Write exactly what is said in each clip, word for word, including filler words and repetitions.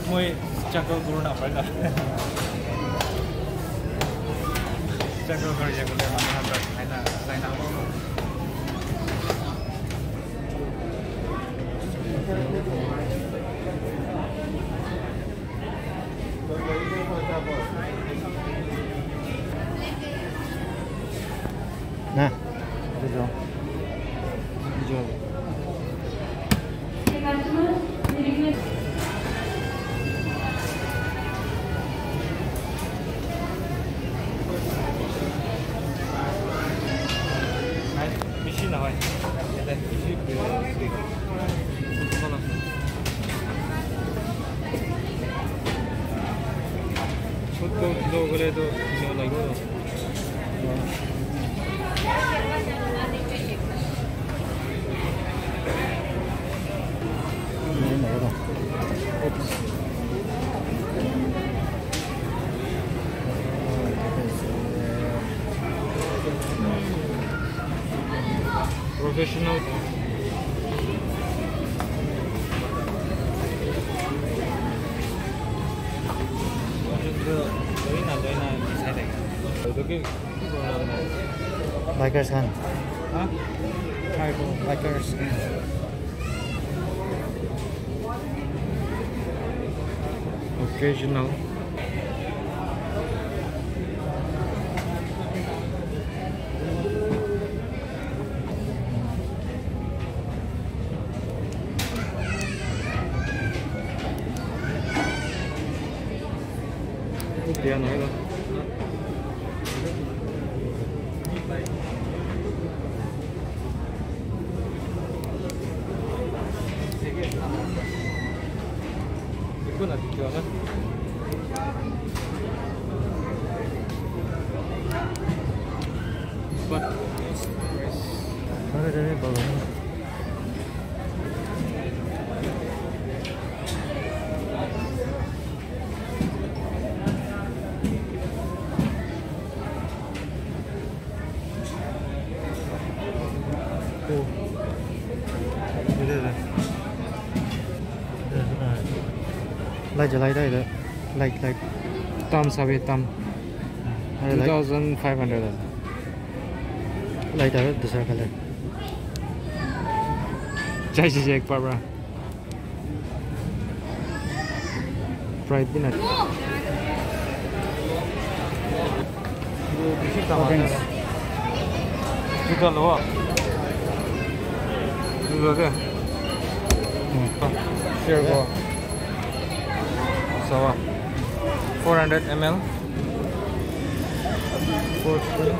মই চাকর গুরু না পাই না চাকর করে যেগুলো মানুষ আমরা খাই না খাই না না বুঝো বুঝো বেশি না হয় এটা বেশি ছোট কিলো করে তো কিলো লাগবে Professional. Bikers kan? Hah? Cargo bikers. Occasional. Dia naik lah. Itu nanti jualan. But ada dari balon. Like like like like like tam sabi tam two thousand five hundred like that दूसरा colour चाहिए एक बार price भी ना ये किसी का orange कितना लो लो क्या शेयर को so four hundred milliliters fourteen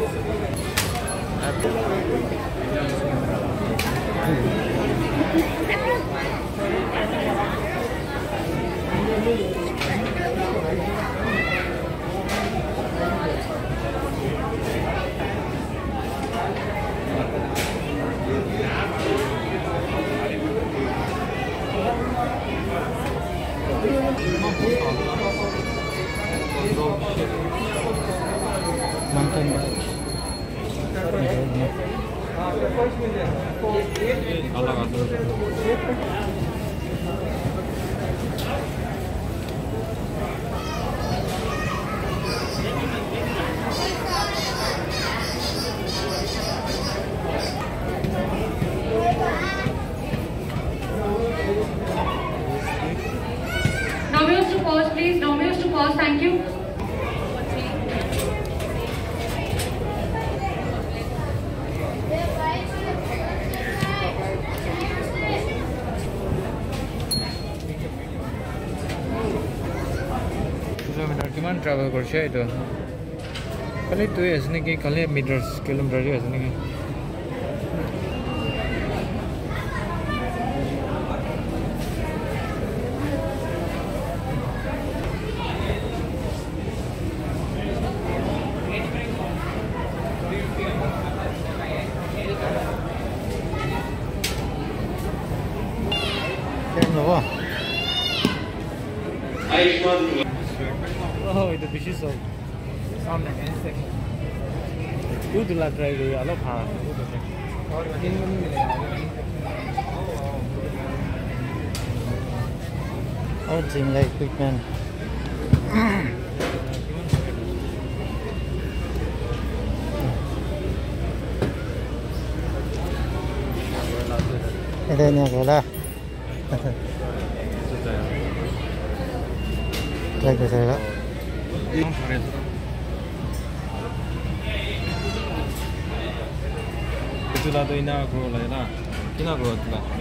mountain bike. Domino's to pause, please. Domino's to pause. Thank you. Kilometer kiman travel korche eto kali tu asne ki kali meters kilometer hi asne ki Oh, itu bisnis so. Sampai kan sih. Itu tu lah try dulu, alo phá. Ini ini All gym like equipment. Đây nha gọi là đây cái gì đó Itulah tu ina aku lah na, ina aku tu lah.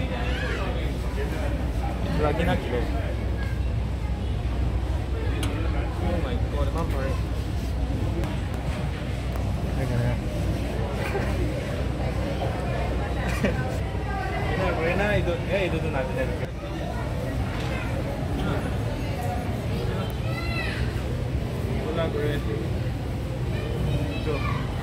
Itulah kina kilo. Oh my god, mampu. đây cái này Ina aku ina itu, eh itu tu nanti deh. Itulah aku. Itu.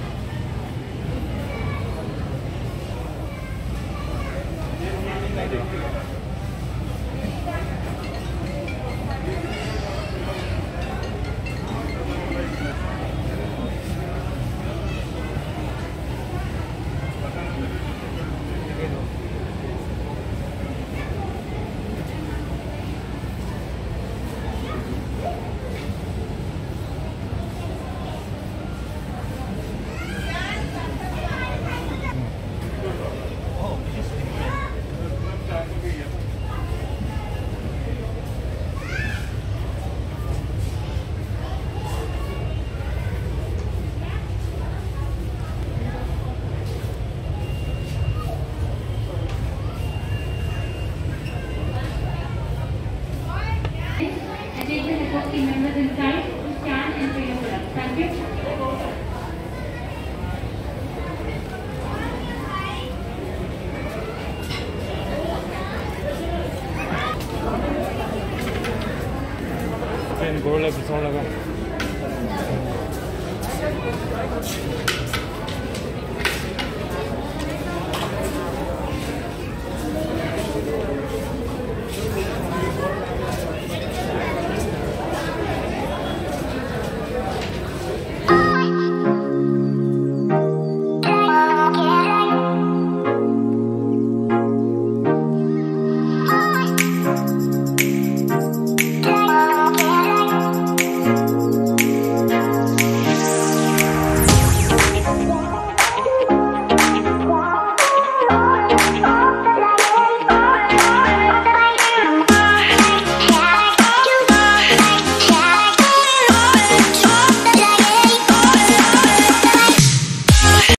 And take the network team members inside to scan and pay your products. Thank you. Then go like this all like.